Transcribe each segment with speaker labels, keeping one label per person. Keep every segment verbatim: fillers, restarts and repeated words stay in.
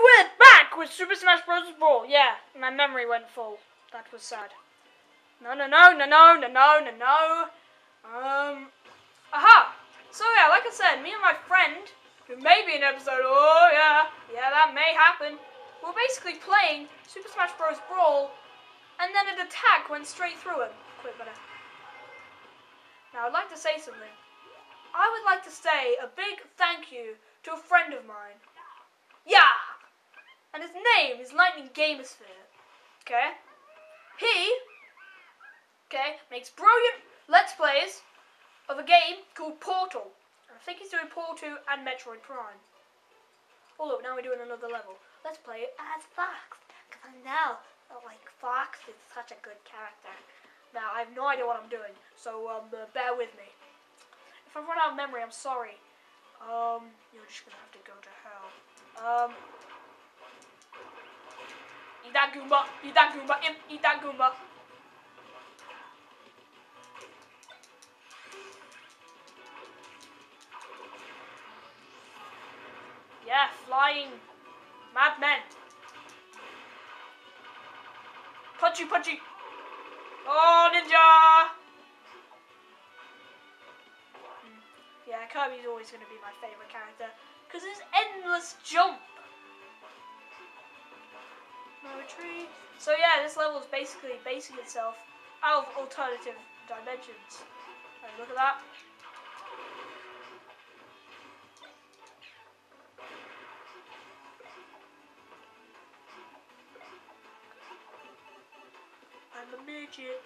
Speaker 1: we're back with Super Smash Bros. Brawl. Yeah, my memory went full. That was sad. No, no, no, no, no, no, no, no, no. Um, aha. So yeah, like I said, me and my friend, who may be in episode, oh yeah, yeah, that may happen. We're basically playing Super Smash Bros. Brawl, and then an attack went straight through him. Quit better. Now I'd like to say something. I would like to say a big thank you to a friend of mine. Yeah! And his name is Lightning Gamersphere. Okay? He, okay, makes brilliant Let's Plays of a game called Portal. I think he's doing Portal two and Metroid Prime. Oh look, now we're doing another level. Let's play it as Fox. Because I know, like, Fox is such a good character. Now, I have no idea what I'm doing, so um, uh, bear with me. If I run out of memory, I'm sorry. Um, you're just gonna have to go to hell. Um, eat that Goomba, eat that Goomba, imp, eat that Goomba. Yeah, flying madmen. Punchy, punchy. Oh, ninja. Yeah, Kirby's always going to be my favourite character because his endless jump. No retreat. So yeah, this level is basically basing itself out of alternative dimensions. Right, look at that. I'm a midget.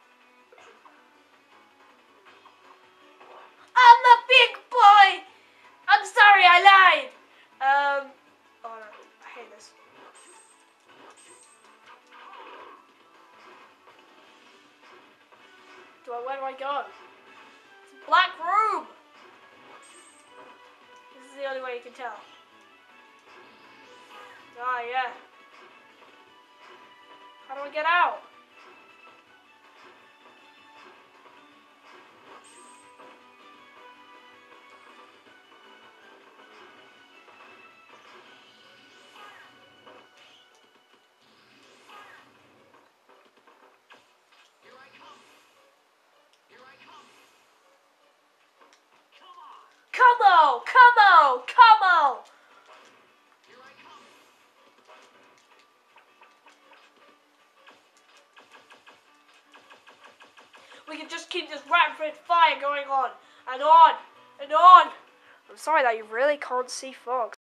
Speaker 1: I'm a big boy! I'm sorry, I lied! Um, oh no, I hate this. Do I, where do I go? It's a black room! This is the only way you can tell. Ah, yeah. How do I get out? Come on, come on, come on! We can just keep this rapid fire going on, and on, and on. I'm sorry that you really can't see Fox.